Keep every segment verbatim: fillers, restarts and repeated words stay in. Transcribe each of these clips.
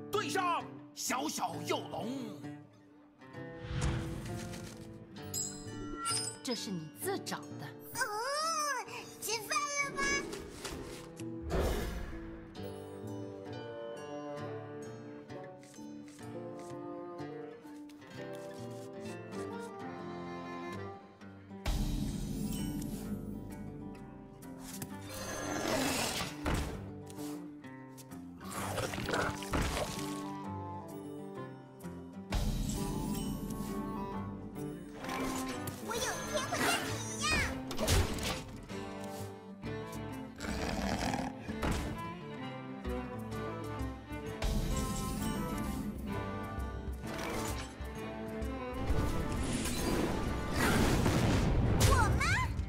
对上小小幼龙。 这是你自找的。 哦，吃饭了吗？我有一天会跟你一样。我吗？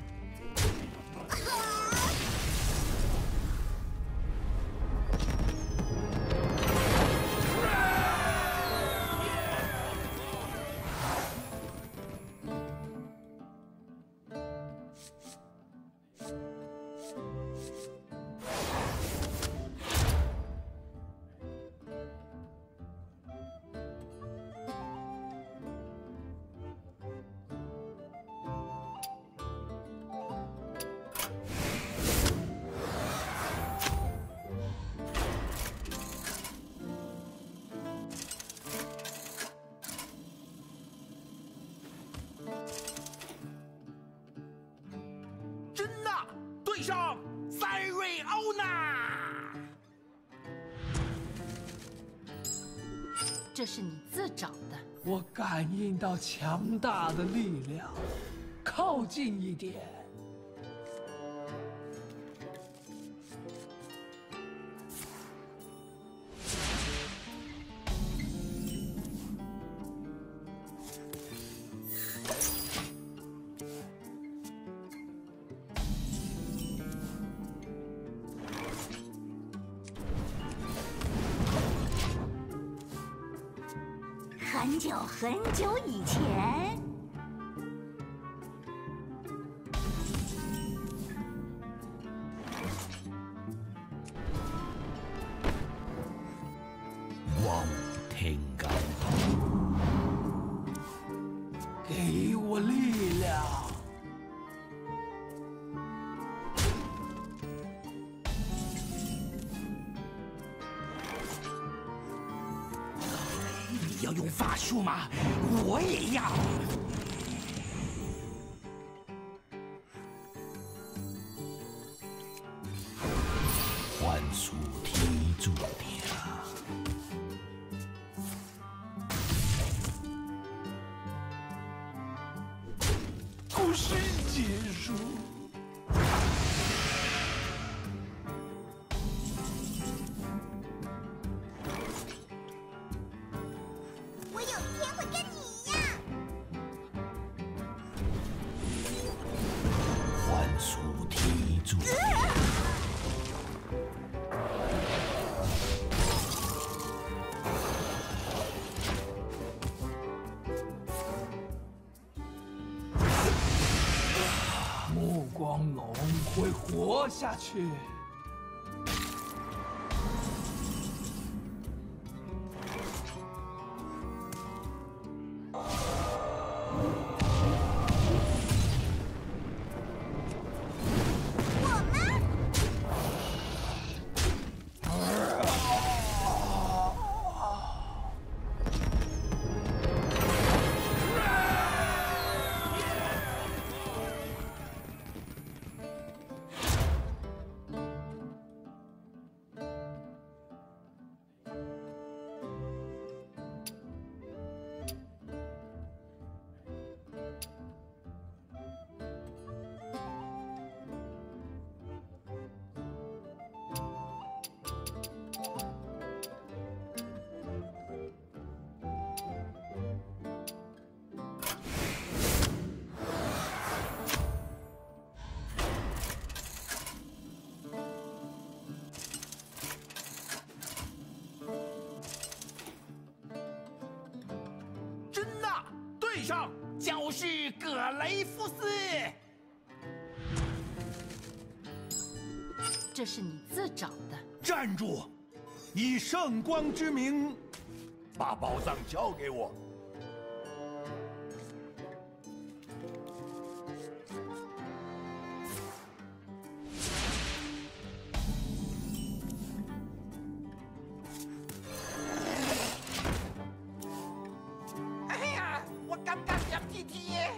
珍娜对上塞瑞欧娜。 这是你自找的。 我感应到强大的力量，靠近一点。 很久很久以前， 望天高， 给我力量！ 你要用法术吗？我也要。幻术踢住你啊！ 故事结束。 我有一天会跟你一样。 幻术踢住你！ 目光龙会活下去。 我吗？ 珍娜对上教士葛雷夫斯。 这是你自找的。 站住！ 以圣光之名，把宝藏交给我。 哎呀，我感觉凉天天耶！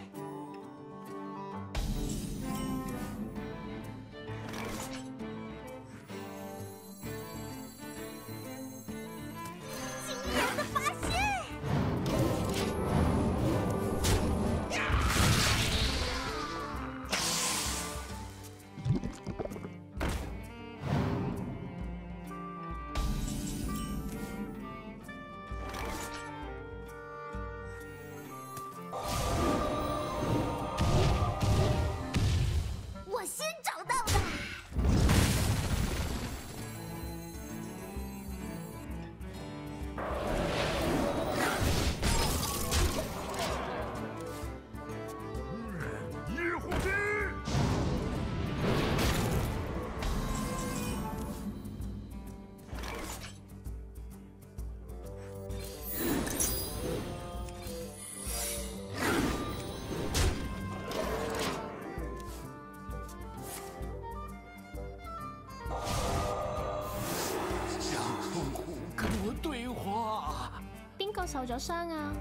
受咗傷啊！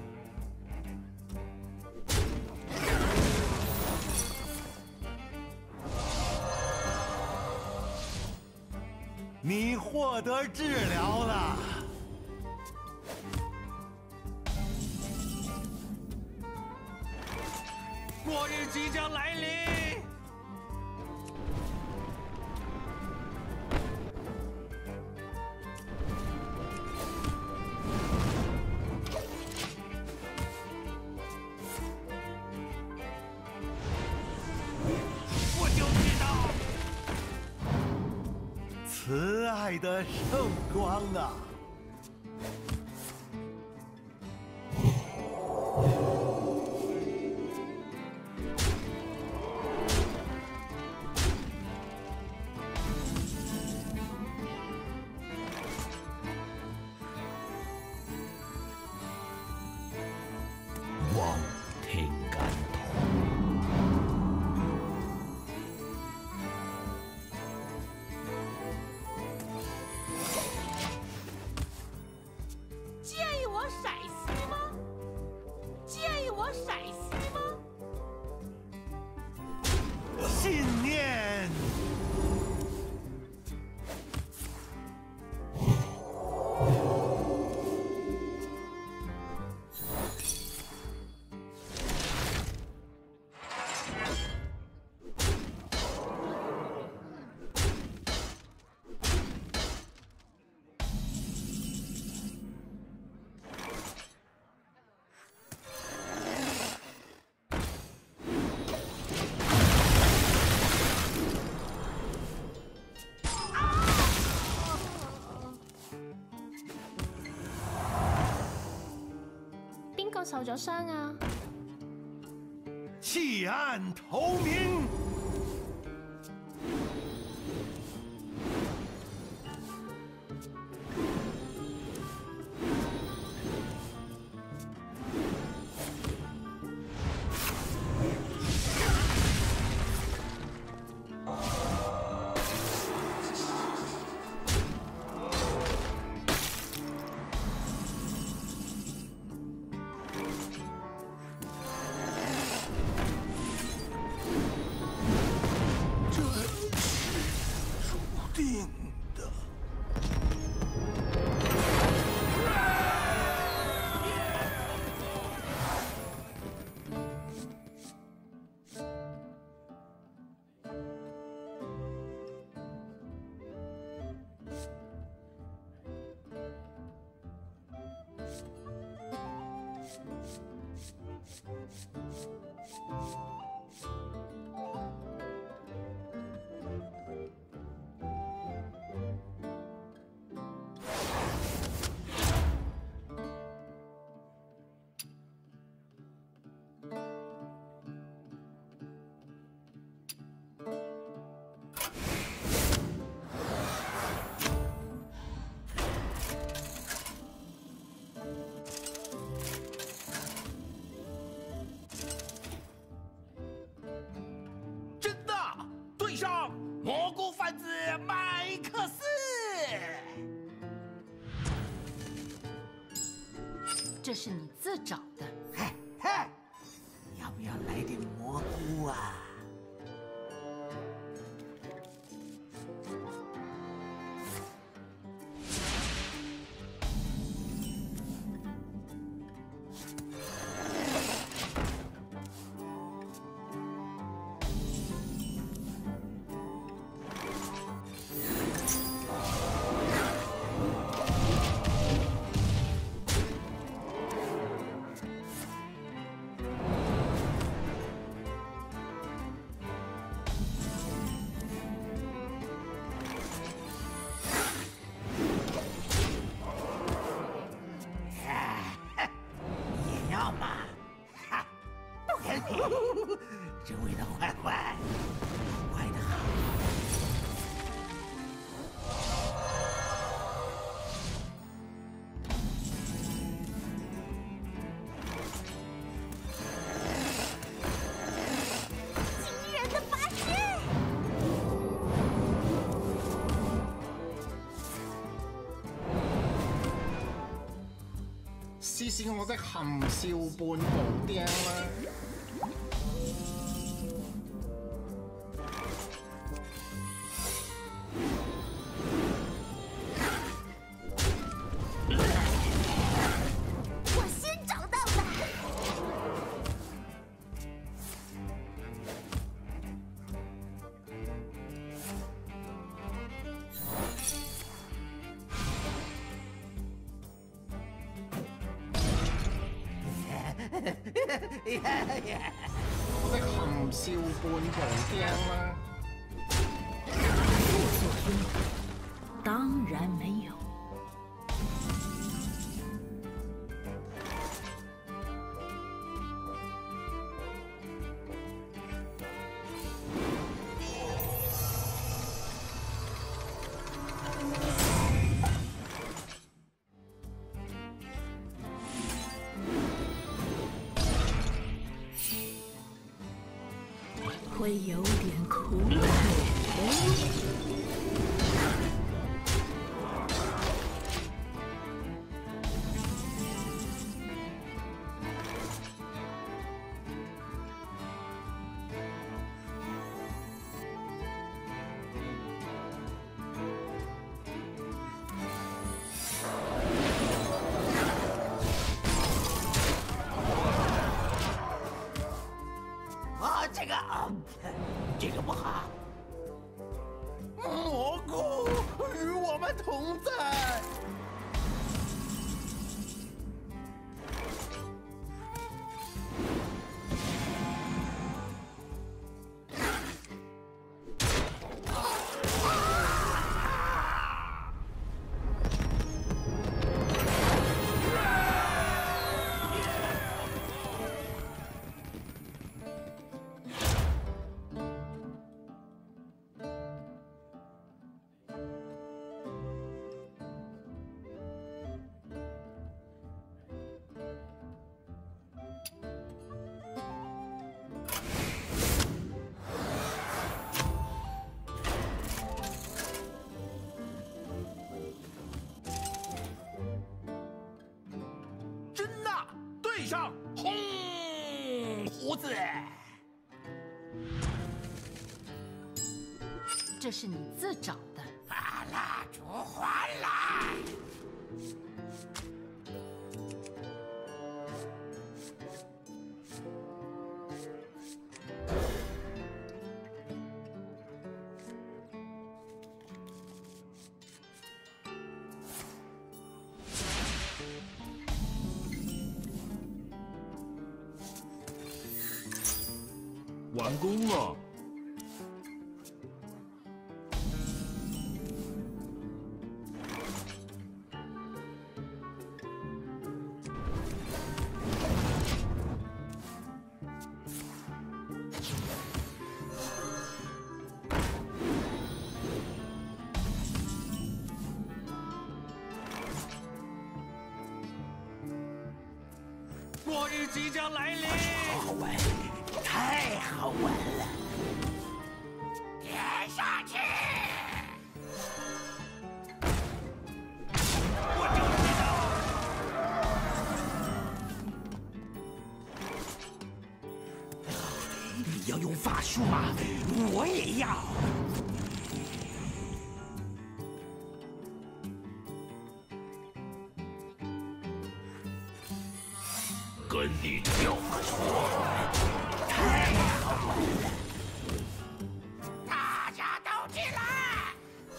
你获得治疗了。末日即将来临。 慈爱的圣光啊！ 望天感通。 信念。 受咗傷啊！ 棄暗投明。 蘑菇贩子麦克斯。 这是你自找的。 嘿嘿，要不要来点蘑菇啊？ 这味道坏坏，坏得好。 惊人的发现！ 試試我的含笑半步釘啦！ 我的含笑半步釘啦！ 作所因，当然没有。会有点苦口的。 这个，这个不好。蘑菇与我们同在。对上，轰！胡子， 这是你自找的。 把蜡烛还来！ 完工了。 末日即将来临，好好玩，太好玩了！点下去。 要用法术吗？我也要。跟你跳个错，太好玩了！大家都起来！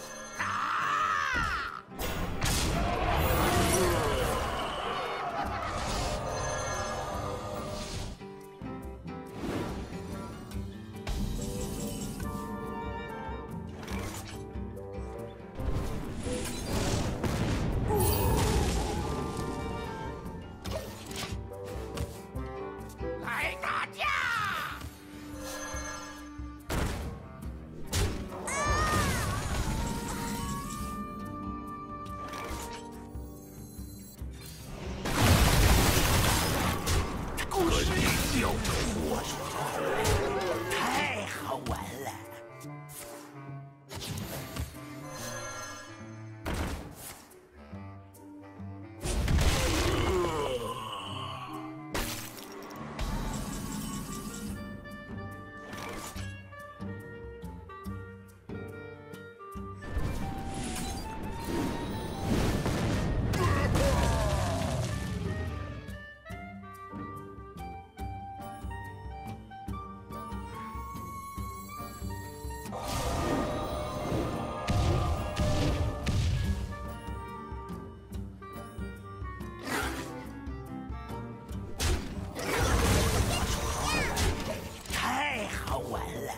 打！来打架！故事有我太好玩了。太好玩了！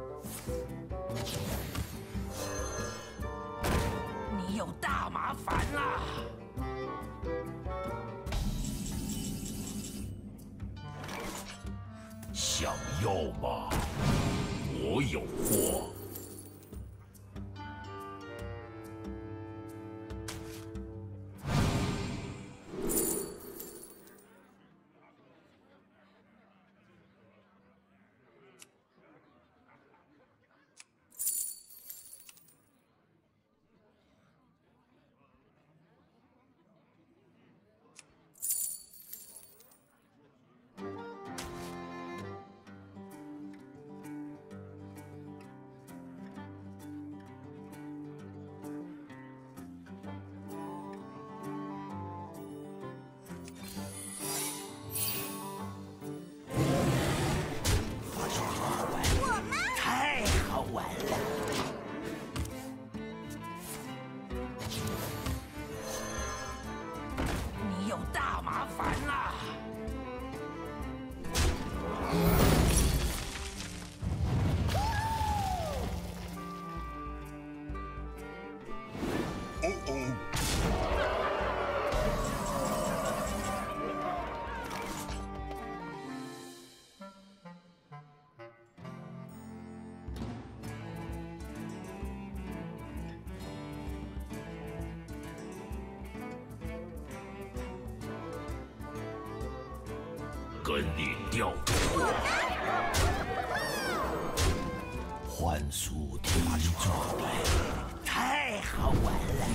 你有大麻烦啦！想要吗？我有货。太好玩了！你有大麻烦啦！哦哦。跟你调错，幻术体状的，太好玩了！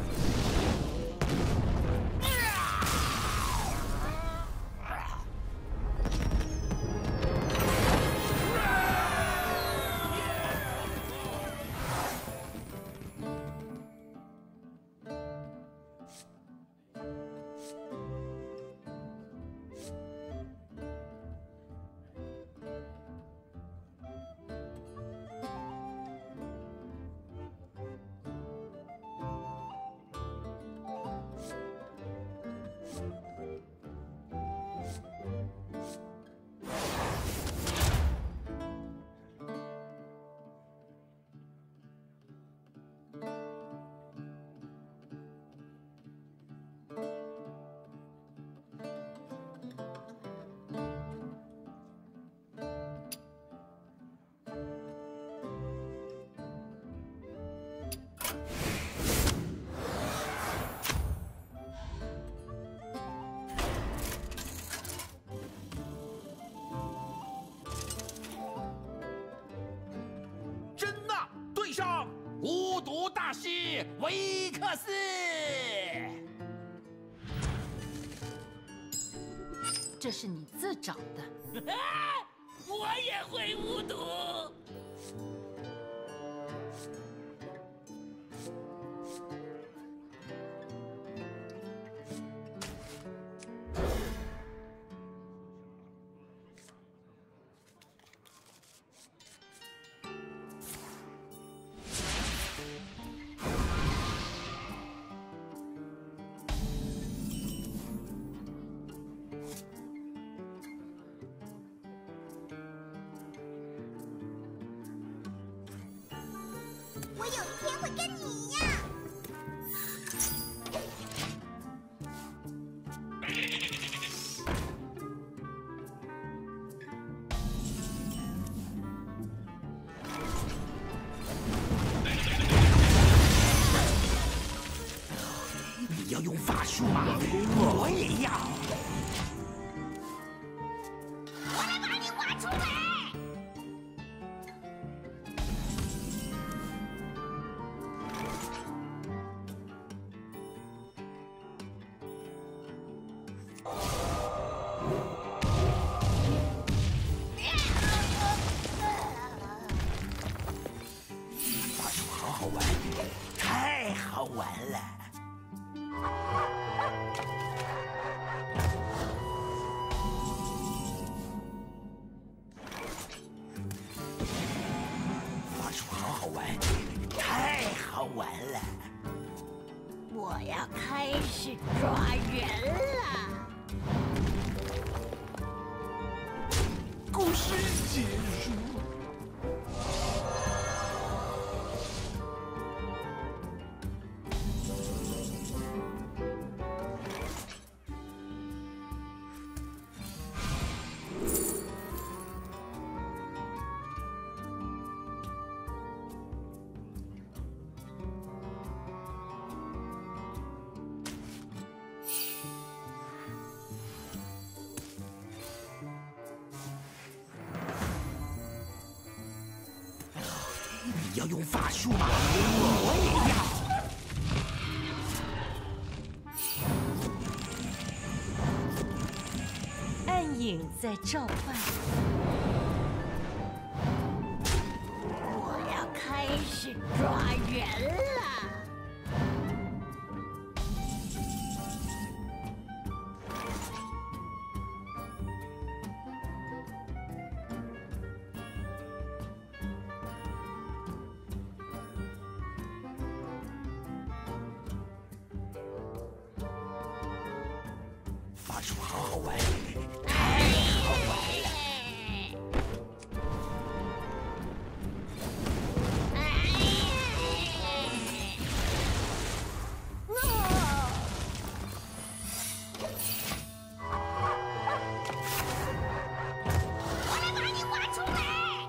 无毒大师维克斯。 这是你自找的。 我也会巫毒。 我有一天会跟你一样。 你要用法术吗？我也要。 我来把你挖出来。 法术好好玩，太好玩了。法术好好玩，太好玩了。 我要开始抓人了。 故事结束。 你要用法术吗？我也要。 暗影在召唤， 我要开始抓人了。 法术好好玩，太好玩了。 我来把你挖出来。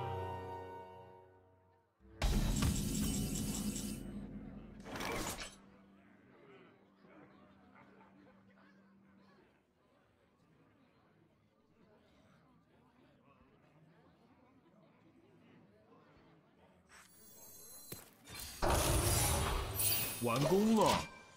完工了。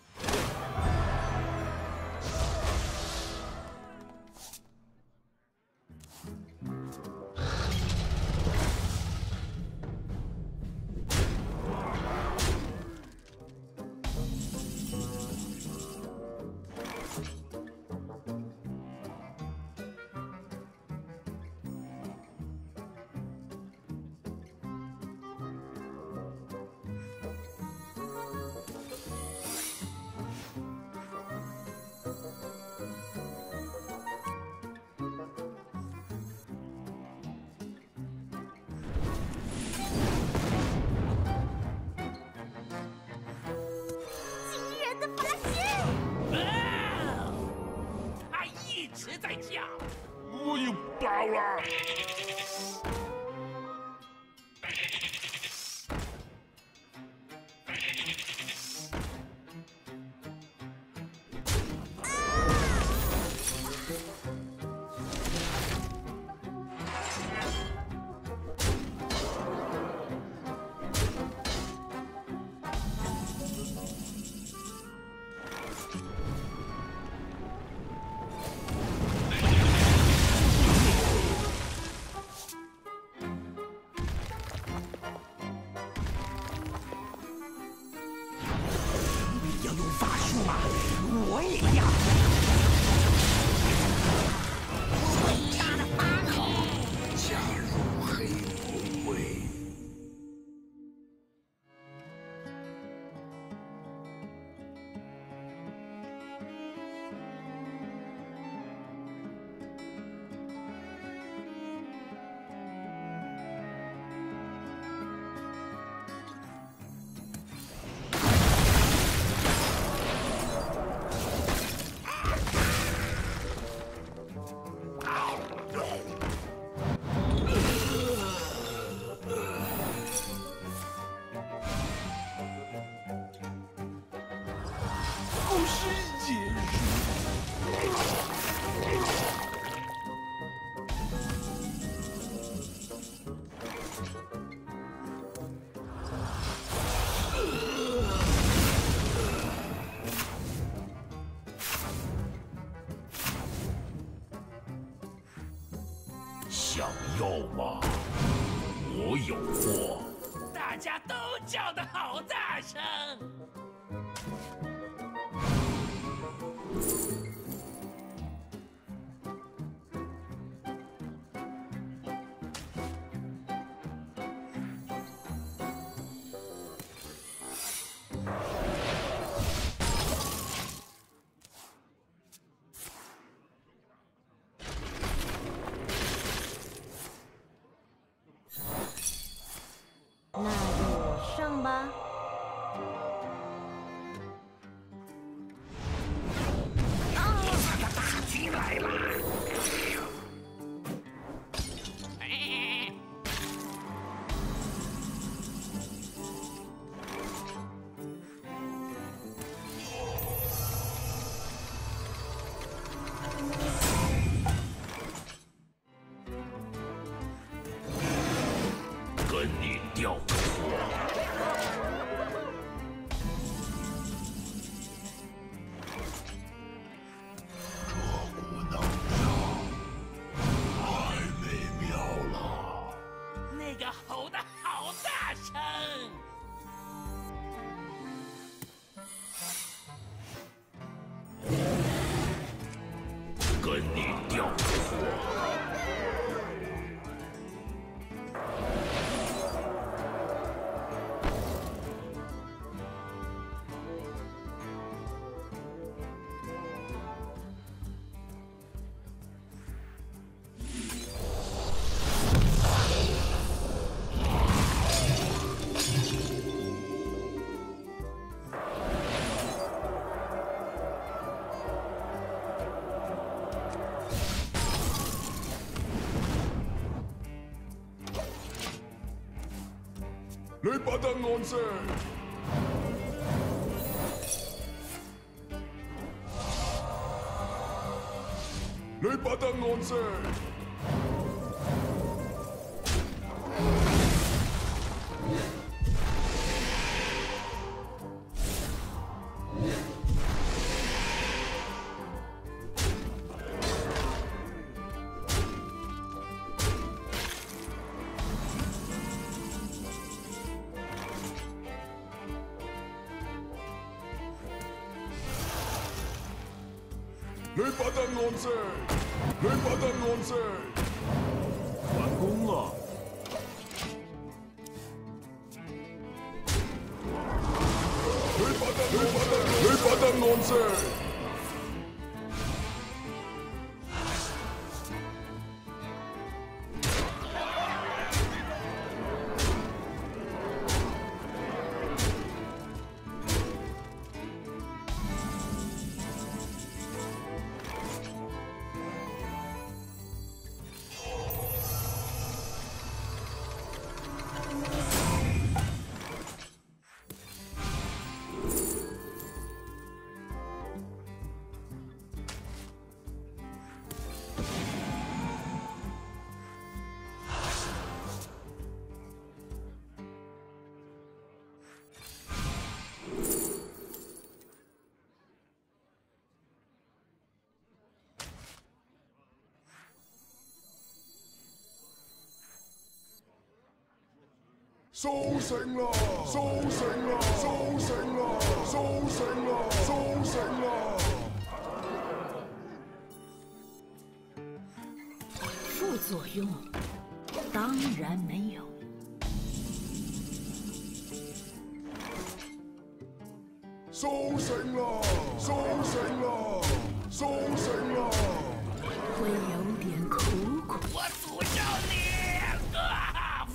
惊人的发现！ 他一直在叫。 我有包了。 呀！伟大的法口，加入黑魔会。 想要吗？我有货。 大家都叫得好大声。 那就上吧。 我的大军来了！ 跟你掉个货。 那个吼得好大声！ 跟你掉个货。 你不得安息。你不得安息。你不得安息，你不得安息。 完工了。 你不得，你不得，你不得安息。蘇醒啦！蘇醒啦！蘇醒啦！蘇醒啦！蘇醒啦！ 作用？当然没有。 蘇醒啦！蘇醒啦！蘇醒啦！ 会有点苦苦。 我诅咒你！啊！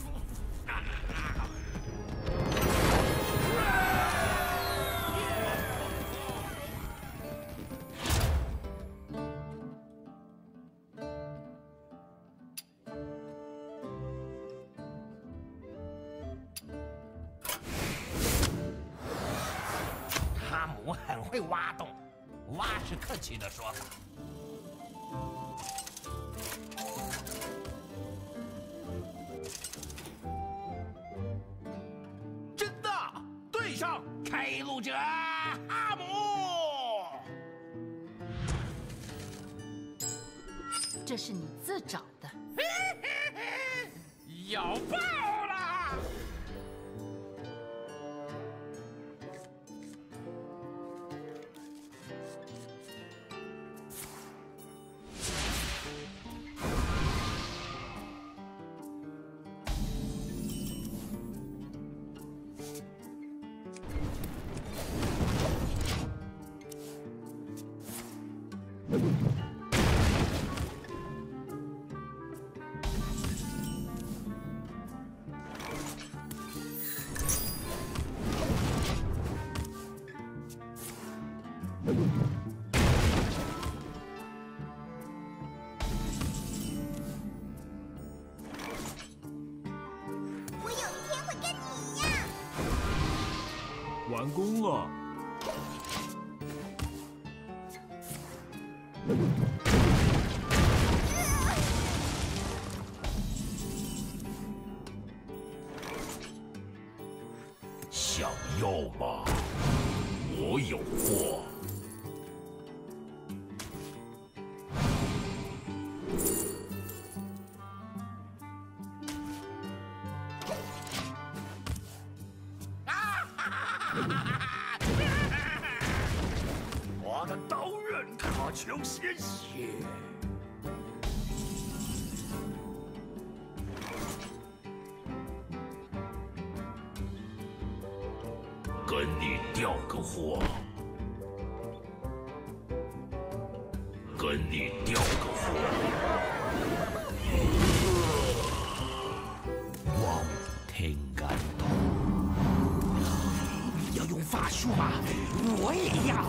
哈姆很会挖洞，挖是客气的说法。真的，对上开路者哈姆。 这是你自找的。 咬爆了！ 我有一天会跟你一样。 完工了。 想要吗？我有货。我的刀刃渴求鲜血。跟你调个货，跟你调个货。 望天感痛。你要用法术吗？我也要。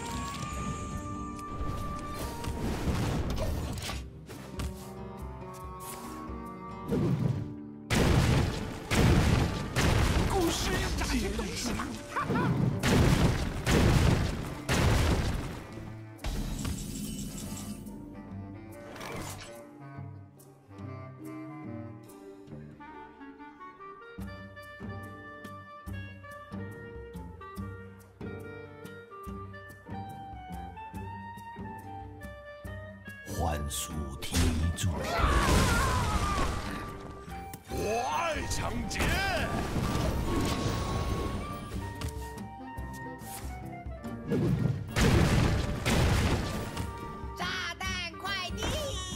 故事炸些东西嘛！哈哈。幻术题主， 我爱抢劫。 炸弹快递！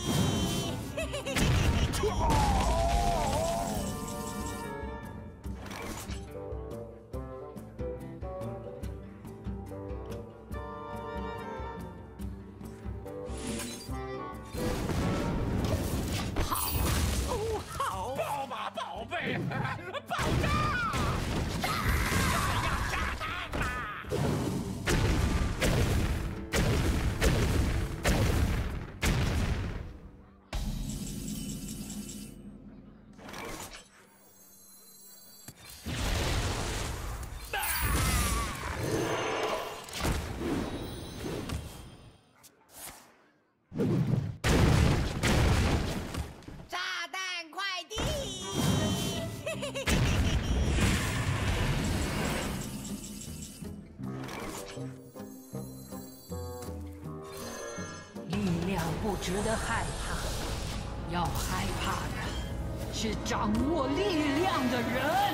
爆吧，宝贝！爆炸！要炸弹啦！ 炸弹快递！ 力量不值得害怕，要害怕的是掌握力量的人。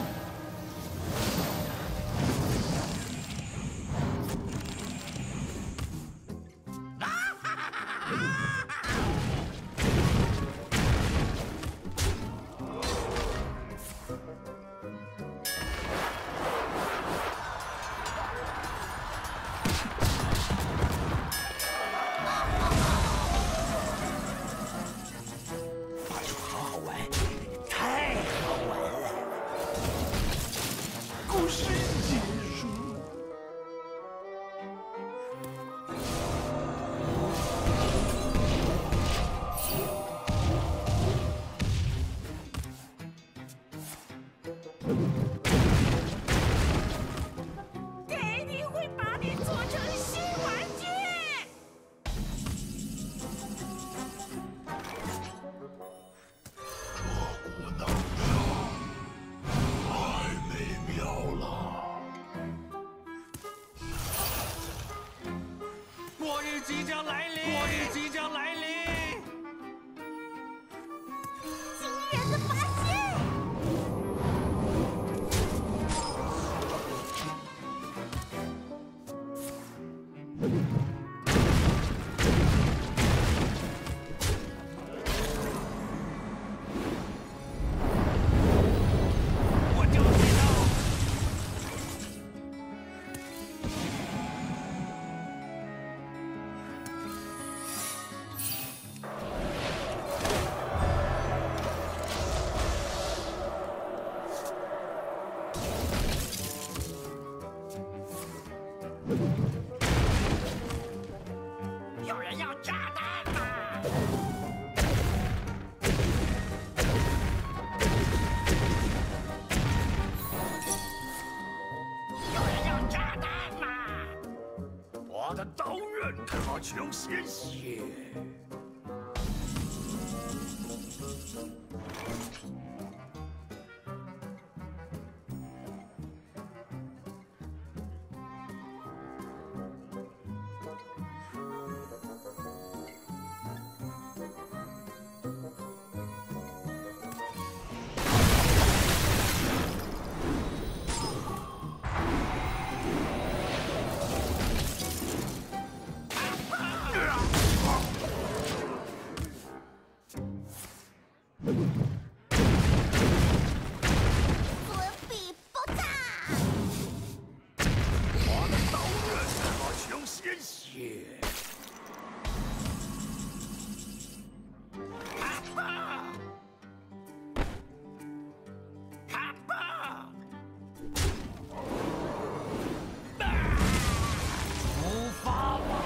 爹地会把你做成新玩具。 这股能量太美妙了。 末日即将来临！末日即将来临！ 惊人的发现！ 我就知道。 有人要炸弹吗？有人要炸弹吗？ 我的刀刃渴求鲜血。 左臂爆炸！ 我的刀刃渴求鲜血。 哈巴！哈巴！ 出发吧！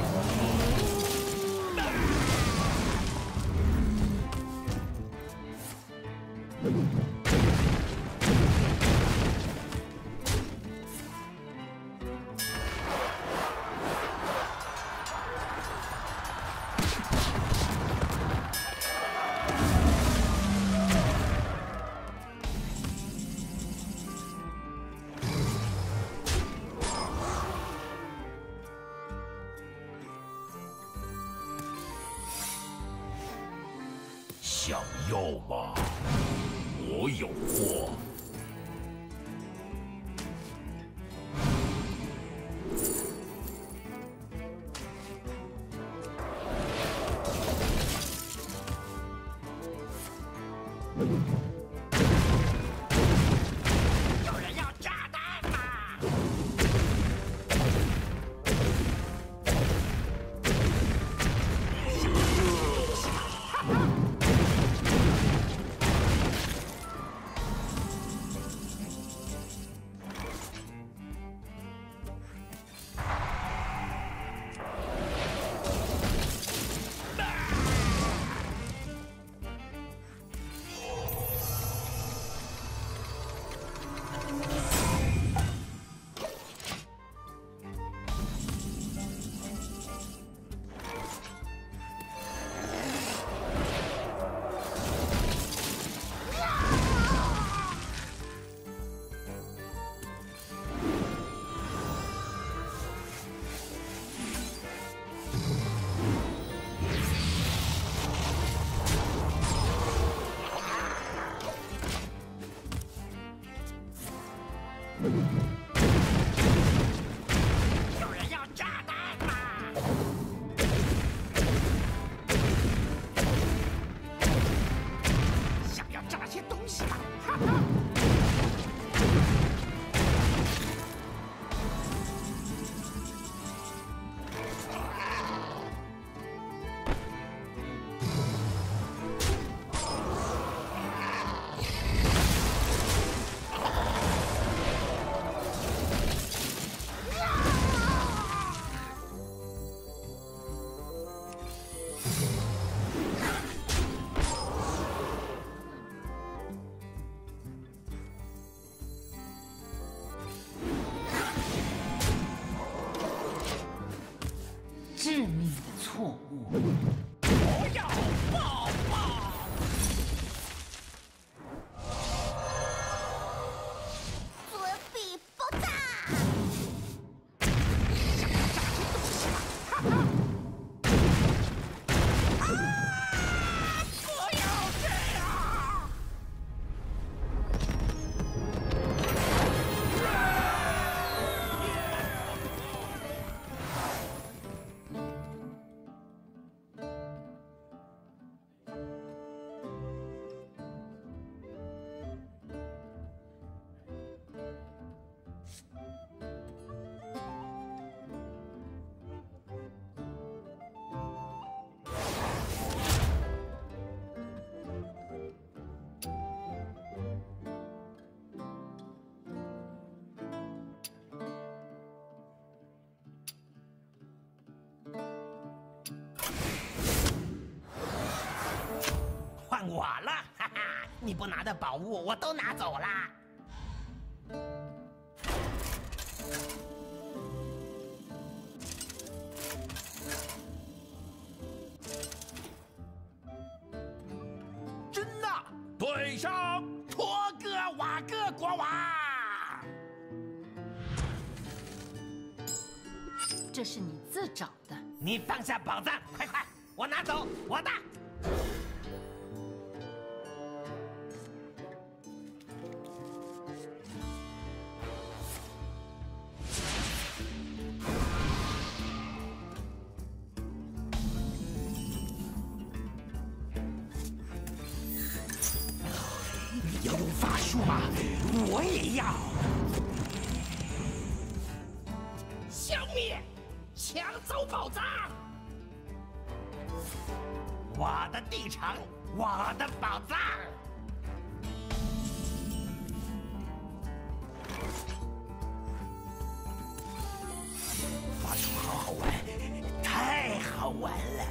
想要吗？我有货。 有人要炸弹吗？有人要炸弹吗？想要炸些东西吗？哈哈！ 你不拿的宝物我都拿走啦。 真的，对上托哥瓦哥国王。 这是你自找的。 你放下宝藏，快快，我拿走我的。 你要用法术吗？我也要。消灭，抢走宝藏。 我的地城，我的宝藏。 法术好好玩，太好玩了。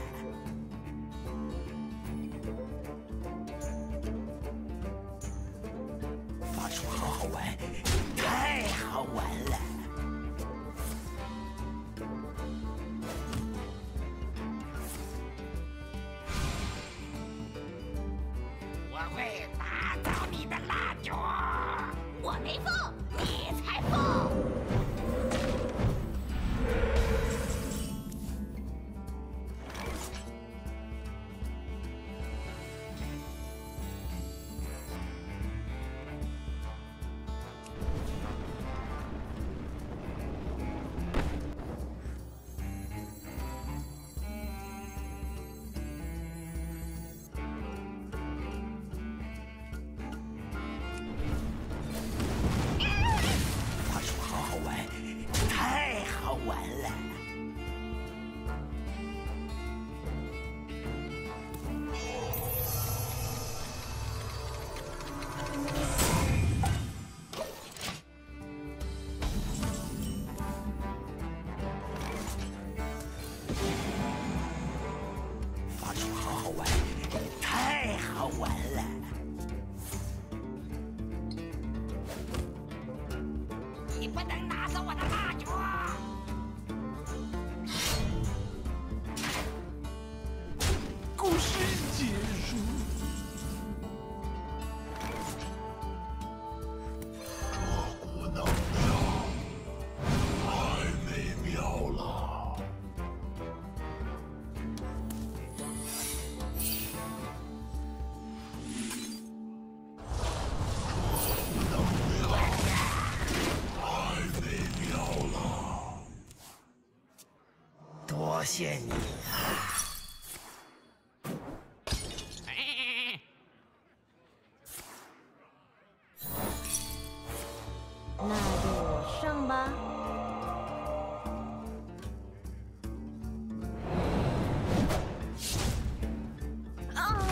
法术好好玩，太好玩了。 我会打造你的蜡烛。 我没疯，你才疯！ 法术好好玩，太好玩了。法术好好玩，太好玩了。 你不能拿走我的蜡烛。 故事结束。 这股能量太美妙了。太美妙了。 多谢你啊！ 那就我上吧。啊！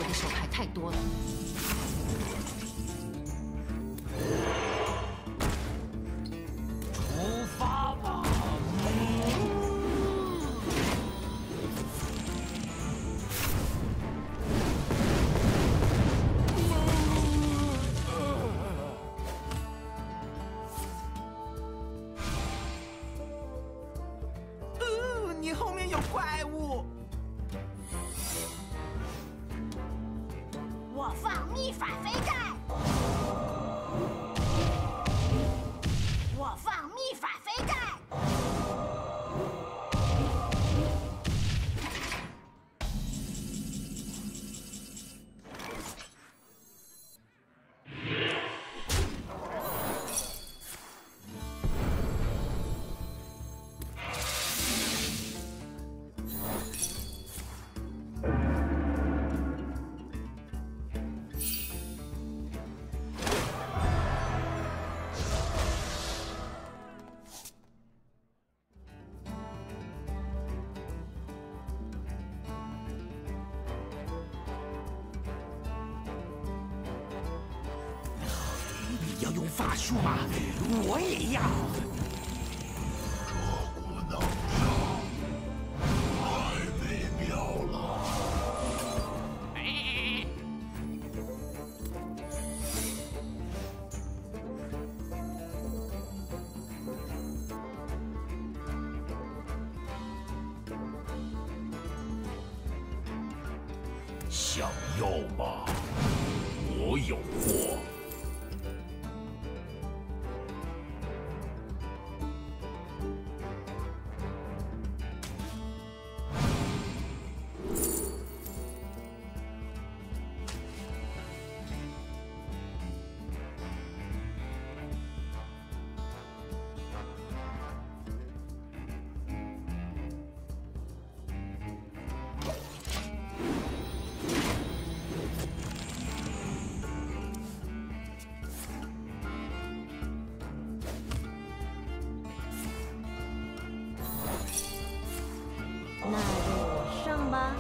的手牌太多了。 出发吧！ 呃，你后面有怪物。 我放秘法飞盖，我放秘法飞盖。 你要用法术吗？我也要。 这股能量太美妙了。想要吗？我有货。 那就我上吧。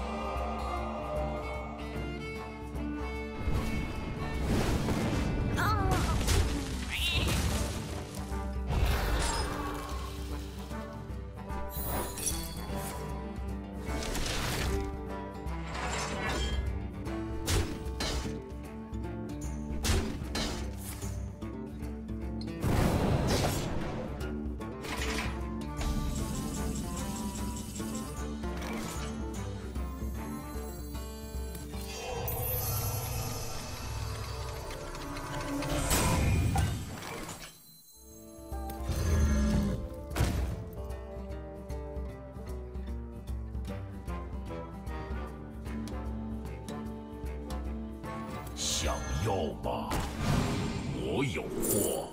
想要吗？我有货。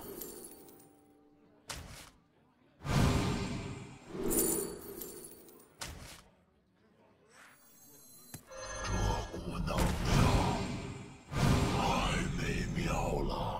这股能量太美妙了。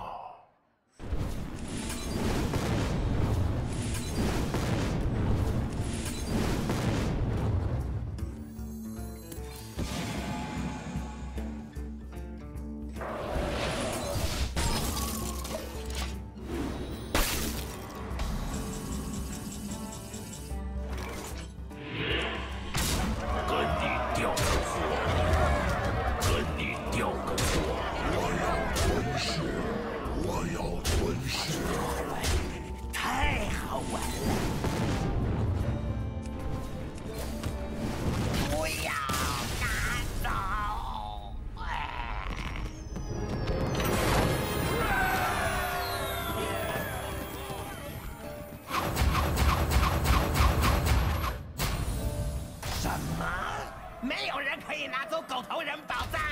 没有人可以拿走狗头人宝藏。